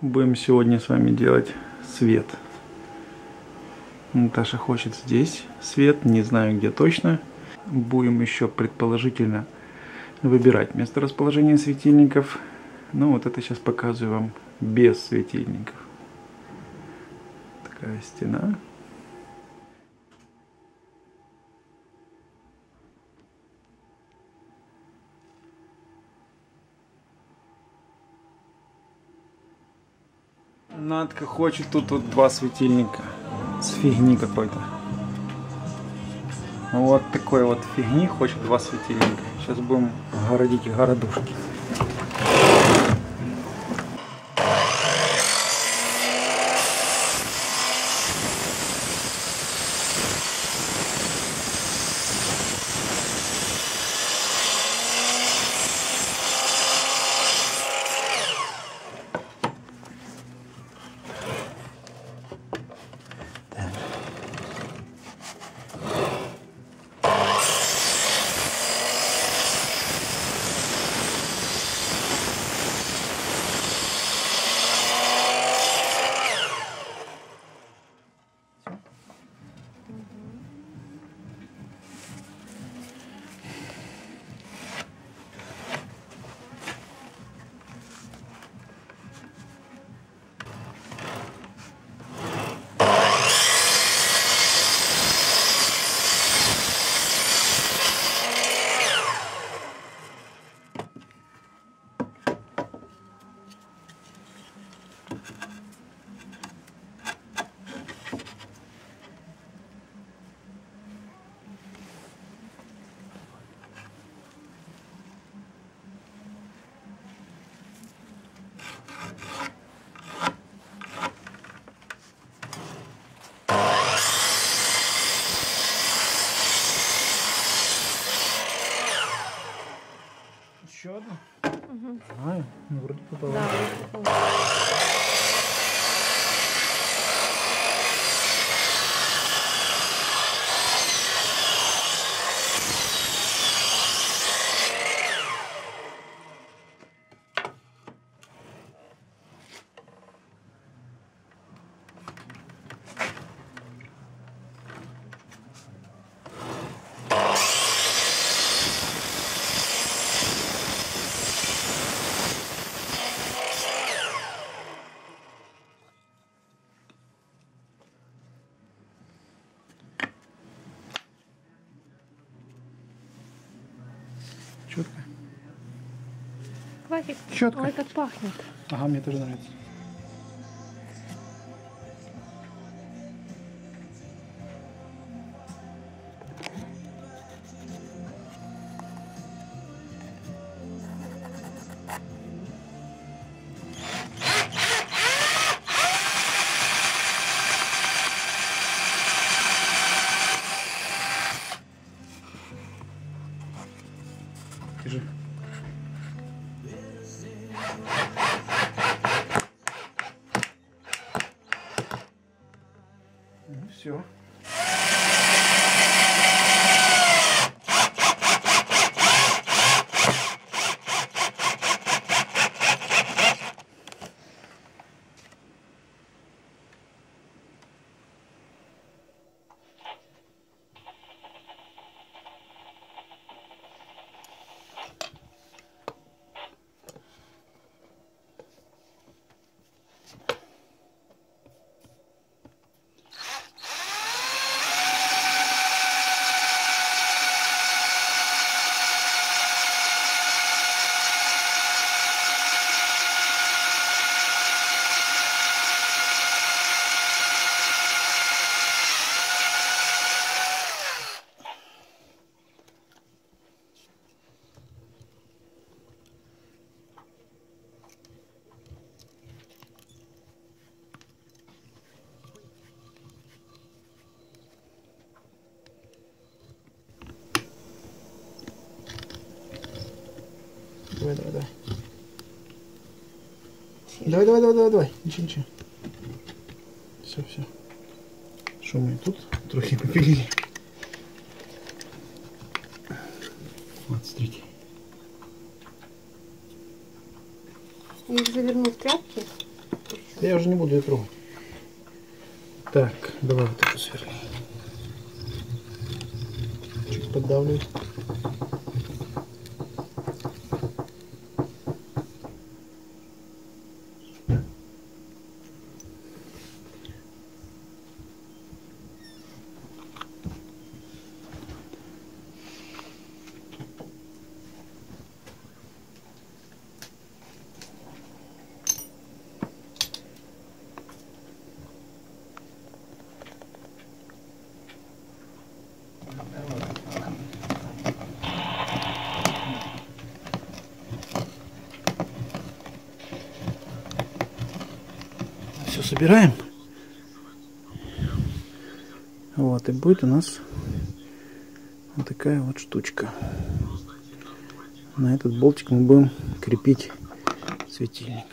Будем сегодня с вами делать свет. Наташа хочет здесь свет, не знаю где точно. Будем еще предположительно выбирать место расположения светильников. Ну вот это сейчас показываю вам без светильников. Такая стена. Надка хочет тут вот два светильника с фигни какой-то. Вот такой вот фигни хочет два светильника. Сейчас будем городить городушки. Еще одну? Угу. Знаю, ну вроде попала. Да, вроде попала. Четко. Хватит. Четко. Ой, как пахнет. Ага, мне тоже нравится. Держи. Ну все. Давай, давай, давай. Давай, давай, давай, давай, давай. Ничего, ничего. Все, все. Что мы тут трохи попилили. Вот, смотрите. Я их заверну в тряпки. Я уже не буду ее трогать. Так, давай вот эту сверху. Чуть поддавлю. Все собираем. Вот, и будет у нас вот такая вот штучка. На этот болтик мы будем крепить светильник.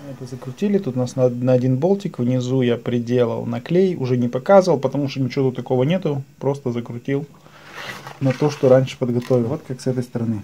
Это закрутили. Тут у нас на один болтик. Внизу я приделал на клей. Уже не показывал, потому что ничего тут такого нету. Просто закрутил на то, что раньше подготовил. Вот как с этой стороны.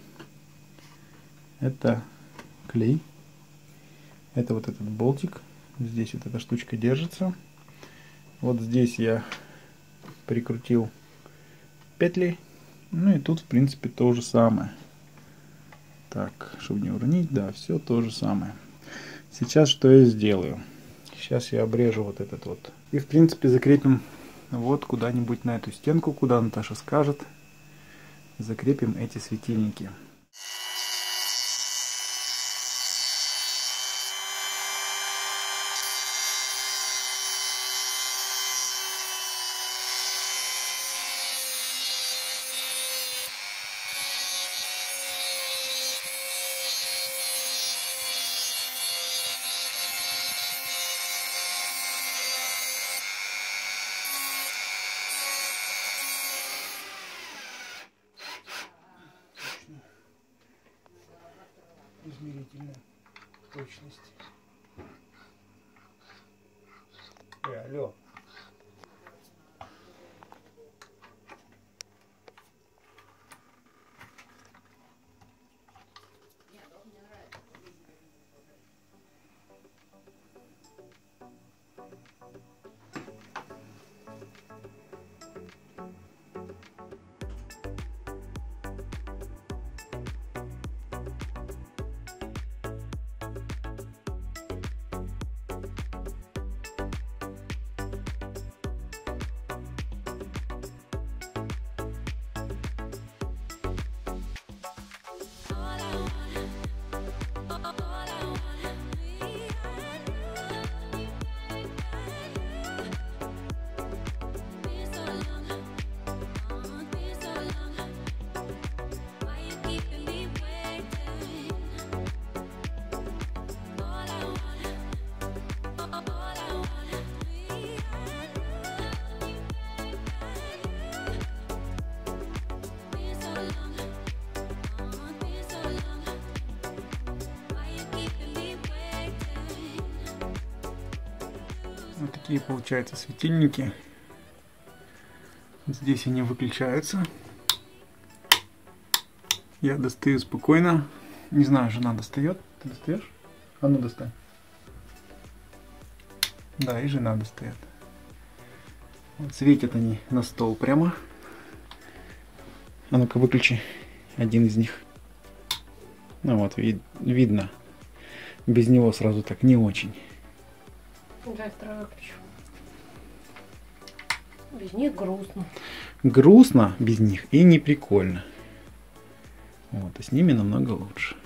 Это клей. Это вот этот болтик. Здесь вот эта штучка держится. Вот здесь я прикрутил петли. Ну и тут, в принципе, то же самое. Так, чтобы не уронить, да, все то же самое. Сейчас что я сделаю? Сейчас я обрежу вот этот вот. И, в принципе, закрепим вот куда-нибудь на эту стенку, куда Наташа скажет. Закрепим эти светильники. Измерительная точность. Алло. Вот такие получаются светильники. Здесь они выключаются. Я достаю спокойно. Не знаю, жена достает. Ты достаешь? А ну достань. Да, и жена достает. Вот светят они на стол прямо. А ну-ка выключи один из них. Ну вот, видно. Без него сразу так не очень. Да, второй выключу. Без них грустно. Грустно без них и не прикольно. Вот, а с ними намного лучше.